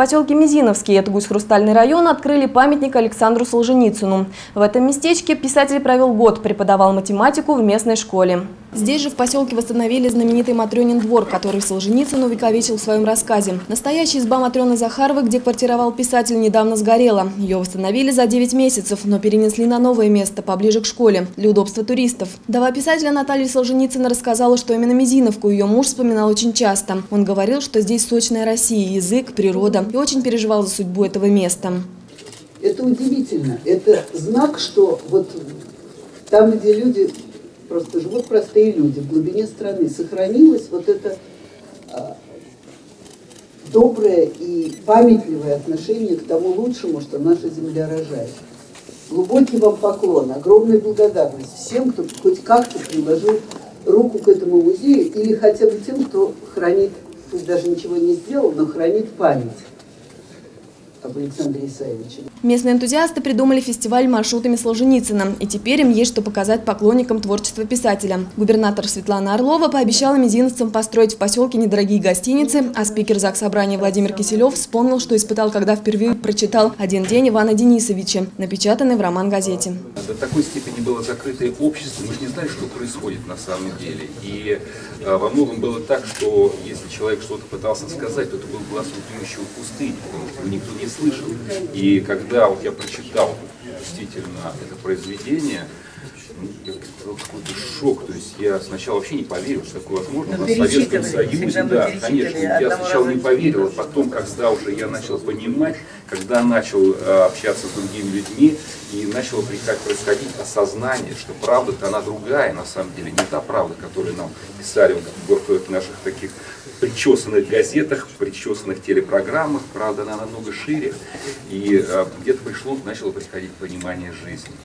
поселке Мизиновский, это Гусь-Хрустальный район, открыли памятник Александру Солженицыну. В этом местечке писатель провел год, преподавал математику в местной школе. Здесь же в поселке восстановили знаменитый Матрёнин двор, который Солженицын увековечил в своем рассказе. Настоящая изба Матрёны Захаровой, где квартировал писатель, недавно сгорела. Ее восстановили за 9 месяцев, но перенесли на новое место, поближе к школе, для удобства туристов. Вдова писателя Наталья Солженицына рассказала, что именно Мизиновку ее муж вспоминал очень часто. Он говорил, что здесь сочная Россия, язык, природа, и очень переживал за судьбу этого места. Это удивительно. Это знак, что вот там, где люди просто живут, простые люди, в глубине страны, сохранилось вот это доброе и памятливое отношение к тому лучшему, что наша земля рожает. Глубокий вам поклон, огромная благодарность всем, кто хоть как-то приложил руку к этому музею, или хотя бы тем, кто хранит, пусть даже ничего не сделал, но хранит память об Александре Исаевиче. Местные энтузиасты придумали фестиваль маршрутами Солженицына, и теперь им есть что показать поклонникам творчества писателя. Губернатор Светлана Орлова пообещала мизиновцам построить в поселке недорогие гостиницы, а спикер Заксобрания Владимир Киселев вспомнил, что испытал, когда впервые прочитал «Один день» Ивана Денисовича, напечатанный в роман-газете. До такой степени было закрытое общество, мы же не знали, что происходит на самом деле. И во многом было так, что если человек что-то пытался сказать, то это был глаз вопиющего в пустыне, потому что его никто не слышал. И когда вот я прочитал действительно это произведение, я испытал какой-то шок. То есть я сначала вообще не поверил, что такое возможно в Советском Союзе. Да, конечно. Я сначала не поверил, а потом, когда уже я начал понимать, когда начал общаться с другими людьми, и начало происходить осознание, что правда-то она другая, на самом деле, не та правда, которую нам писали в наших таких причесанных газетах, причесанных телепрограммах. Правда, она намного шире, и где-то начало приходить понимание жизни.